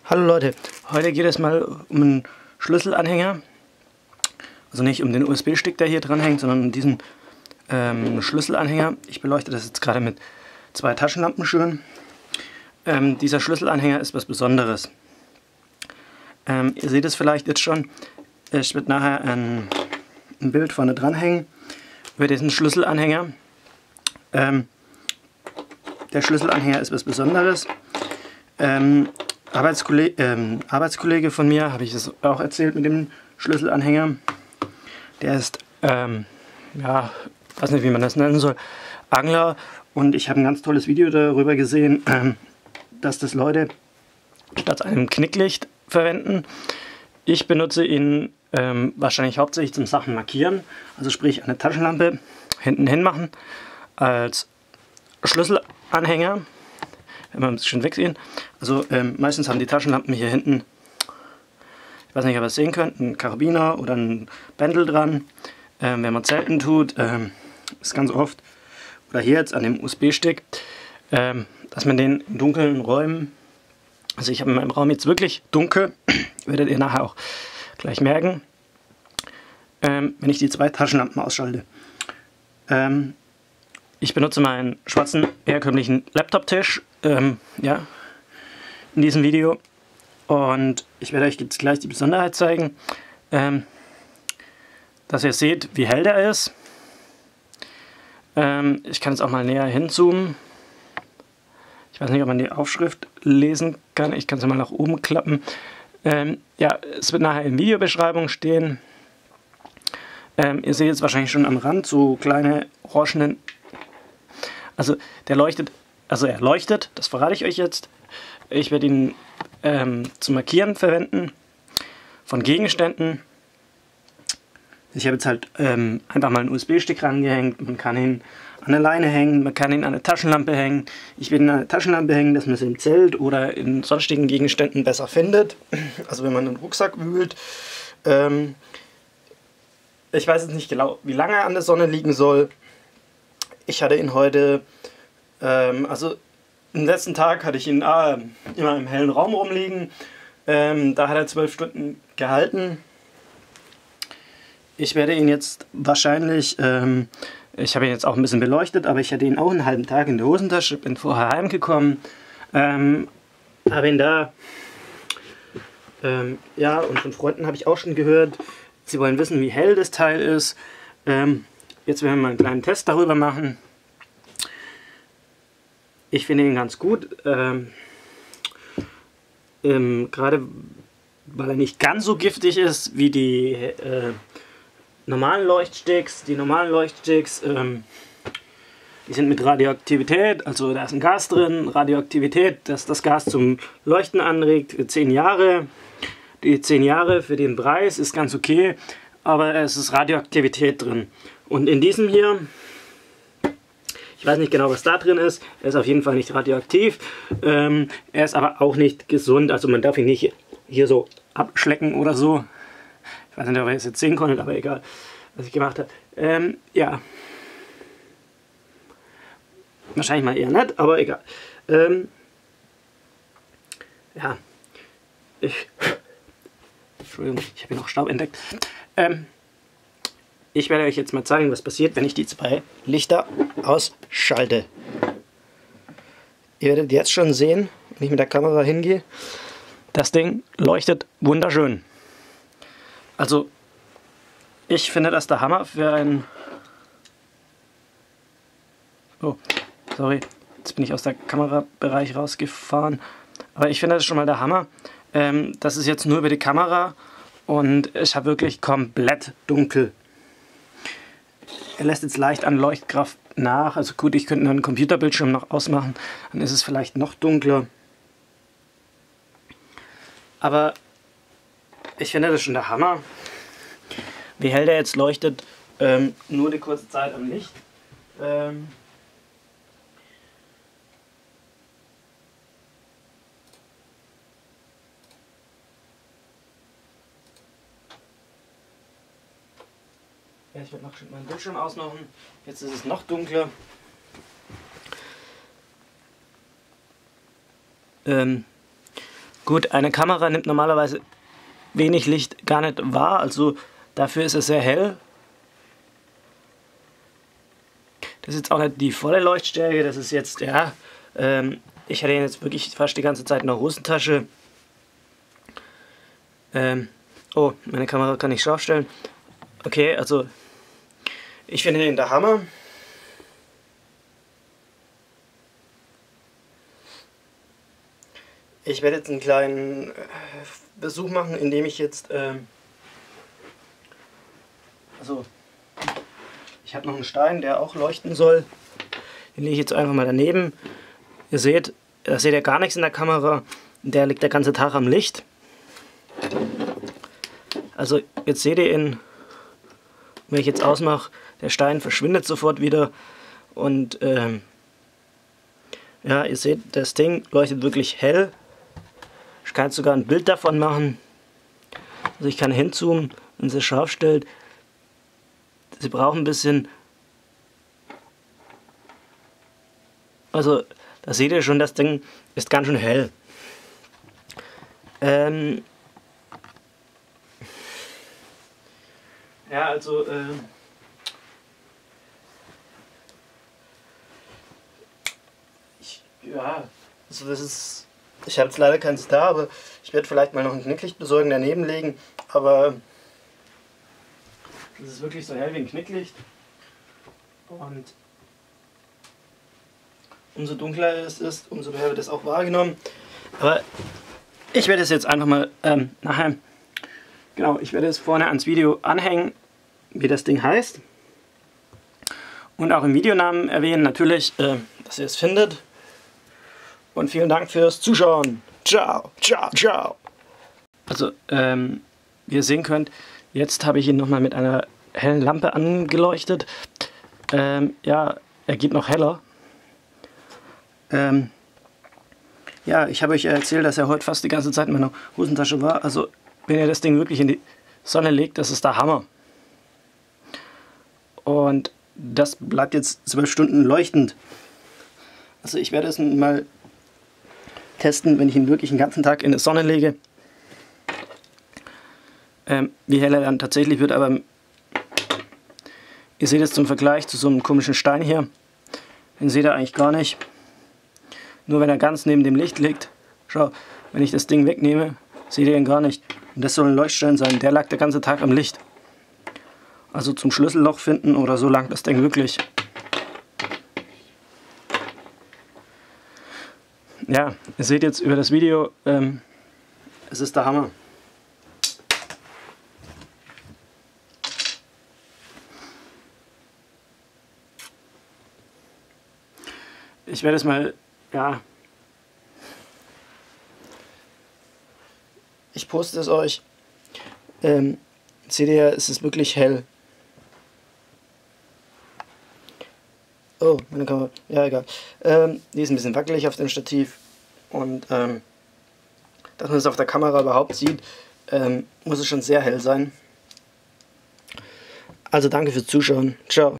Hallo Leute, heute geht es mal um einen Schlüsselanhänger. Also nicht um den USB-Stick, der hier dran hängt, sondern um diesen Schlüsselanhänger. Ich beleuchte das jetzt gerade mit zwei Taschenlampen schön. Dieser Schlüsselanhänger ist was Besonderes. Ihr seht es vielleicht jetzt schon. Ich werde nachher ein Bild vorne dran hängen über diesen Schlüsselanhänger. Der Schlüsselanhänger ist was Besonderes. Arbeitskollege von mir, habe ich es auch erzählt mit dem Schlüsselanhänger. Der ist, ja, weiß nicht, wie man das nennen soll, Angler. Und ich habe ein ganz tolles Video darüber gesehen, dass das Leute statt einem Knicklicht verwenden. Ich benutze ihn wahrscheinlich hauptsächlich zum Sachen markieren. Also sprich eine Taschenlampe hinten hin machen als Schlüsselanhänger. Wenn wir ein bisschen wegsehen. Also meistens haben die Taschenlampen hier hinten, ich weiß nicht, ob ihr es sehen könnt, einen Karabiner oder ein Bändel dran. Wenn man Zelten tut, ist ganz oft, oder hier jetzt an dem USB-Stick, dass man den in dunklen Räumen, also ich habe in meinem Raum jetzt wirklich dunkel, werdet ihr nachher auch gleich merken, wenn ich die zwei Taschenlampen ausschalte. Ich benutze meinen schwarzen, herkömmlichen Laptop-Tisch, ja, in diesem Video. Und ich werde euch jetzt gleich die Besonderheit zeigen, dass ihr seht, wie hell der ist. Ich kann jetzt auch mal näher hinzoomen. Ich weiß nicht, ob man die Aufschrift lesen kann. Ich kann es mal nach oben klappen. Ja, es wird nachher in Videobeschreibung stehen. Ihr seht jetzt wahrscheinlich schon am Rand so kleine orangenen. Also der leuchtet, er leuchtet, das verrate ich euch jetzt. Ich werde ihn zum Markieren verwenden von Gegenständen. Ich habe jetzt halt einfach mal einen USB-Stick rangehängt. Man kann ihn an eine Leine hängen, man kann ihn an eine Taschenlampe hängen. Ich werde ihn an eine Taschenlampe hängen, dass man es im Zelt oder in sonstigen Gegenständen besser findet. Also wenn man einen Rucksack wühlt. Ich weiß jetzt nicht genau, wie lange er an der Sonne liegen soll. Ich hatte ihn heute, also am letzten Tag hatte ich ihn immer im hellen Raum rumliegen. Da hat er 12 Stunden gehalten. Ich werde ihn jetzt wahrscheinlich, ich habe ihn jetzt auch ein bisschen beleuchtet, aber ich hatte ihn auch einen halben Tag in der Hosentasche, bin vorher heimgekommen. Habe ihn da, ja, und von Freunden habe ich auch schon gehört, sie wollen wissen, wie hell das Teil ist. Jetzt werden wir mal einen kleinen Test darüber machen. Ich finde ihn ganz gut, gerade weil er nicht ganz so giftig ist wie die normalen Leuchtsticks. Die normalen Leuchtsticks, die sind mit Radioaktivität, also da ist ein Gas drin, Radioaktivität, das das Gas zum Leuchten anregt, 10 Jahre. Die 10 Jahre für den Preis ist ganz okay, aber es ist Radioaktivität drin. Und in diesem hier, ich weiß nicht genau, was da drin ist, er ist auf jeden Fall nicht radioaktiv, er ist aber auch nicht gesund, also man darf ihn nicht hier so abschlecken oder so. Ich weiß nicht, ob ihr es jetzt sehen konntet, aber egal, was ich gemacht habe. Ja, wahrscheinlich mal eher nicht, aber egal. Ja, Entschuldigung, ich habe hier noch Staub entdeckt. Ich werde euch jetzt mal zeigen, was passiert, wenn ich die zwei Lichter ausschalte. Ihr werdet jetzt schon sehen, wenn ich mit der Kamera hingehe, das Ding leuchtet wunderschön. Also, ich finde das der Hammer für ein... Oh, sorry, jetzt bin ich aus der Kamerabereich rausgefahren. Aber ich finde das schon mal der Hammer. Das ist jetzt nur über die Kamera und ich habe wirklich komplett dunkel. Er lässt jetzt leicht an Leuchtkraft nach. Also gut, ich könnte einen Computerbildschirm noch ausmachen, dann ist es vielleicht noch dunkler. Aber ich finde das schon der Hammer, wie hell der jetzt leuchtet. Nur die kurze Zeit am Licht. Ja, ich werde noch meinen Bildschirm ausmachen. Jetzt ist es noch dunkler. Gut, eine Kamera nimmt normalerweise wenig Licht gar nicht wahr, also dafür ist es sehr hell. Das ist jetzt auch nicht die volle Leuchtstärke, das ist jetzt, ja, ich hatte ihn jetzt wirklich fast die ganze Zeit in der Hosentasche. Oh, meine Kamera kann ich scharf stellen. Okay, also ich finde ihn der Hammer. Ich werde jetzt einen kleinen Besuch machen, indem ich jetzt, also ich habe noch einen Stein, der auch leuchten soll. Den lege ich jetzt einfach mal daneben. Ihr seht, da seht ihr gar nichts in der Kamera. Der liegt der ganze Tag am Licht. Also jetzt seht ihr ihn, wenn ich jetzt ausmache, der Stein verschwindet sofort wieder. Und ja, ihr seht, das Ding leuchtet wirklich hell. Ich kann jetzt sogar ein Bild davon machen. Also ich kann hinzoomen, wenn sie scharf stellt. Sie brauchen ein bisschen. Also da seht ihr schon, das Ding ist ganz schön hell. Ja, also also das ist. Ich habe jetzt leider keins da, aber ich werde vielleicht mal noch ein Knicklicht besorgen, daneben legen. Aber das ist wirklich so hell wie ein Knicklicht. Und umso dunkler es ist, umso mehr wird es auch wahrgenommen. Aber ich werde es jetzt einfach mal nachher, genau, ich werde es vorne ans Video anhängen, wie das Ding heißt. Und auch im Videonamen erwähnen natürlich, dass ihr es findet. Und vielen Dank fürs Zuschauen. Ciao, ciao, ciao. Also, wie ihr sehen könnt, jetzt habe ich ihn nochmal mit einer hellen Lampe angeleuchtet. Ja, er geht noch heller. Ja, ich habe euch erzählt, dass er heute fast die ganze Zeit in meiner Hosentasche war. Also, wenn ihr das Ding wirklich in die Sonne legt, das ist der Hammer. Und das bleibt jetzt 12 Stunden leuchtend. Also, ich werde es mal testen, wenn ich ihn wirklich den ganzen Tag in die Sonne lege, wie hell er dann tatsächlich wird. Aber ihr seht es zum Vergleich zu so einem komischen Stein hier, den seht ihr eigentlich gar nicht. Nur wenn er ganz neben dem Licht liegt. Schau, wenn ich das Ding wegnehme, seht ihr ihn gar nicht. Und das soll ein Leuchtstein sein, der lag der ganze Tag am Licht. Also zum Schlüsselloch finden oder so langt das Ding wirklich. Ja, ihr seht jetzt über das Video, es ist der Hammer. Ich werde es mal, ja, ich poste es euch. Seht ihr, es ist wirklich hell. Oh, meine Kamera. Ja, egal. Die ist ein bisschen wackelig auf dem Stativ. Und dass man es auf der Kamera überhaupt sieht, muss es schon sehr hell sein. Also danke fürs Zuschauen. Ciao.